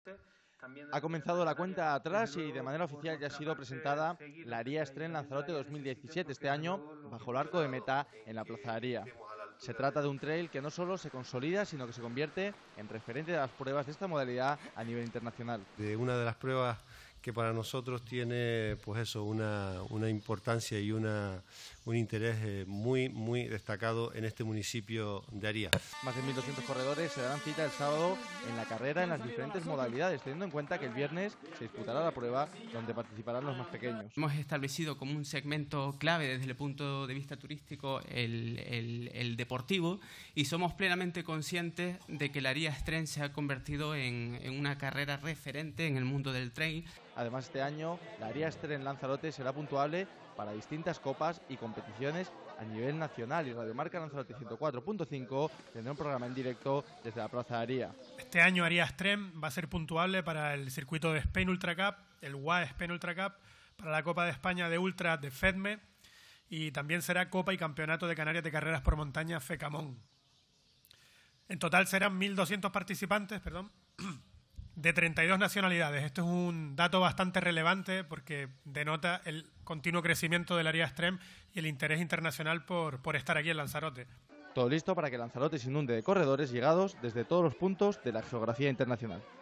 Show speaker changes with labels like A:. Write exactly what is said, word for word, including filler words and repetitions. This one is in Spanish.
A: Ha comenzado la cuenta atrás y de manera oficial ya ha sido presentada la Aria Estren Lanzarote dos mil diecisiete, este año bajo el arco de meta en la Plaza Aria. Se trata de un trail que no solo se consolida, sino que se convierte en referente de las pruebas de esta modalidad a nivel internacional.
B: De una de las pruebas que para nosotros tiene pues eso, una, una importancia y una, un interés eh, muy, muy destacado en este municipio de Aria.
A: Más de mil doscientos corredores se darán cita el sábado en la carrera en las diferentes modalidades, teniendo en cuenta que el viernes se disputará la prueba donde participarán los más pequeños.
C: Hemos establecido como un segmento clave desde el punto de vista turístico el, el, el deportivo, y somos plenamente conscientes de que la Aria Estren se ha convertido en, en una carrera referente en el mundo del trail.
A: Además, este año la Aria Estren Lanzarote será puntuable para distintas copas y competiciones a nivel nacional, y Radio Marca Lanzarote ciento cuatro punto cinco tendrá un programa en directo desde la Plaza Aria.
D: Este año Aria Estren va a ser puntuable para el circuito de Spain Ultra Cup, el U A E Spain Ultra Cup, para la Copa de España de Ultra de FEDME, y también será Copa y Campeonato de Canarias de Carreras por Montaña FECAMON. En total serán mil doscientos participantes, perdón, de treinta y dos nacionalidades. Esto es un dato bastante relevante porque denota el continuo crecimiento de la Aria Estren y el interés internacional por, por estar aquí en Lanzarote.
A: Todo listo para que Lanzarote se inunde de corredores llegados desde todos los puntos de la geografía internacional.